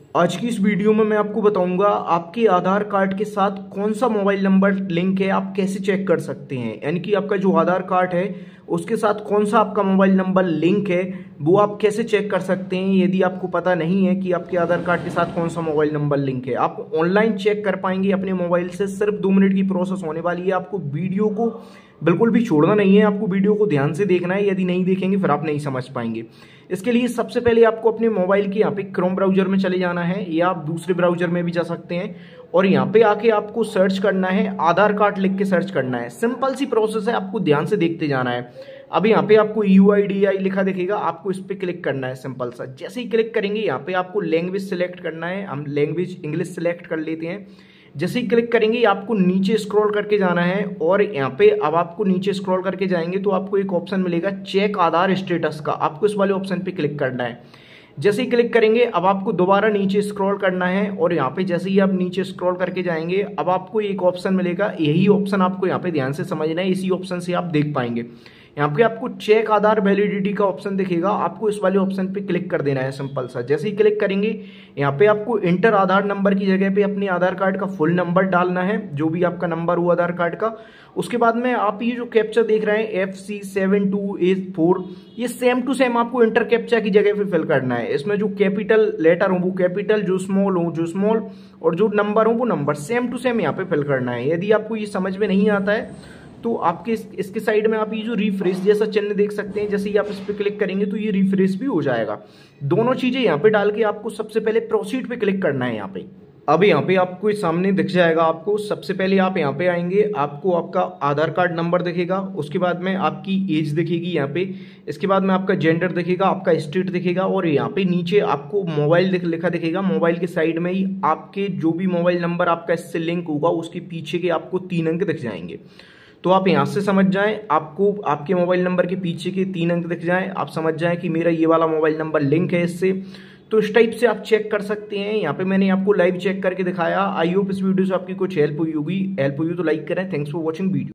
आज की इस वीडियो में मैं आपको बताऊंगा आपके आधार कार्ड के साथ कौन सा मोबाइल नंबर लिंक है, आप कैसे चेक कर सकते हैं। यानी कि आपका जो आधार कार्ड है उसके साथ कौन सा आपका मोबाइल नंबर लिंक है वो आप कैसे चेक कर सकते हैं। यदि आपको पता नहीं है कि आपके आधार कार्ड के साथ कौन सा मोबाइल नंबर लिंक है, आप ऑनलाइन चेक कर पाएंगे अपने मोबाइल से। सिर्फ 2 मिनट की प्रोसेस होने वाली है। आपको वीडियो को बिल्कुल भी छोड़ना नहीं है, आपको वीडियो को ध्यान से देखना है। यदि नहीं देखेंगे फिर आप नहीं समझ पाएंगे। इसके लिए सबसे पहले आपको अपने मोबाइल के यहाँ पे क्रोम ब्राउजर में चले जाना है, या आप दूसरे ब्राउजर में भी जा सकते हैं। और यहाँ पे आके आपको सर्च करना है, आधार कार्ड लिख के सर्च करना है। सिंपल सी प्रोसेस है, आपको ध्यान से देखते जाना है। अब यहाँ पे आपको UIDI लिखा दिखेगा, आपको इस पे क्लिक करना है। सिंपल सा, जैसे ही क्लिक करेंगे यहाँ पे आपको लैंग्वेज सिलेक्ट करना है। हम लैंग्वेज इंग्लिश सिलेक्ट कर लेते हैं। जैसे ही क्लिक करेंगे आपको नीचे स्क्रॉल करके जाना है, और यहाँ पे अब आपको नीचे स्क्रॉल करके जाएंगे तो आपको एक ऑप्शन मिलेगा चेक आधार स्टेटस का, आपको इस वाले ऑप्शन पे क्लिक करना है। जैसे ही क्लिक करेंगे अब आपको दोबारा नीचे स्क्रॉल करना है, और यहाँ पे जैसे ही आप नीचे स्क्रॉल करके जाएंगे अब आपको एक ऑप्शन मिलेगा। यही ऑप्शन आपको यहाँ पे ध्यान से समझना है, इसी ऑप्शन से आप देख पाएंगे। यहाँ पे आपको चेक आधार वैलिडिटी का ऑप्शन दिखेगा, आपको इस वाले ऑप्शन पे क्लिक कर देना है। सिंपल सा, जैसे ही क्लिक करेंगे यहाँ पे आपको इंटर आधार नंबर की जगह पे अपने आधार कार्ड का फुल नंबर डालना है, जो भी आपका नंबर हो आधार कार्ड का। उसके बाद में आप ये जो कैप्चा देख रहे हैं FC7284, ये सेम टू सेम आपको इंटर कैप्चा की जगह पे फिल करना है। इसमें जो कैपिटल लेटर हो वो कैपिटल, जो स्मॉल हो जो स्मॉल, और जो नंबर हो वो नंबर सेम टू सेम यहाँ पे फिल करना है। यदि आपको ये समझ में नहीं आता है तो आपके इसके साइड में आप ये जो रिफ्रेश जैसा चिन्ह देख सकते हैं, जैसे ही आप इस पर क्लिक करेंगे तो ये रिफ्रेश भी हो जाएगा। दोनों चीजें यहाँ पे डाल के आपको सबसे पहले प्रोसीड पे क्लिक करना है। यहाँ पे अब यहाँ पे आपको सामने दिख जाएगा। आपको सबसे पहले आप यहाँ पे आएंगे, आपको आपका आधार कार्ड नंबर दिखेगा, उसके बाद में आपकी एज दिखेगी यहाँ पे, इसके बाद में आपका जेंडर दिखेगा, आपका स्टेट दिखेगा, और यहाँ पे नीचे आपको मोबाइल लिखा दिखेगा। मोबाइल के साइड में ही आपके जो भी मोबाइल नंबर आपका इससे लिंक होगा उसके पीछे के आपको 3 अंक दिख जाएंगे। तो आप यहाँ से समझ जाएं, आपको आपके मोबाइल नंबर के पीछे के 3 अंक दिख जाएं, आप समझ जाएं कि मेरा ये वाला मोबाइल नंबर लिंक है इससे। तो इस टाइप से आप चेक कर सकते हैं। यहाँ पे मैंने आपको लाइव चेक करके दिखाया। आई होप इस वीडियो से आपकी कुछ हेल्प हुई होगी। हेल्प हुई तो लाइक करें। Thanks for watching video.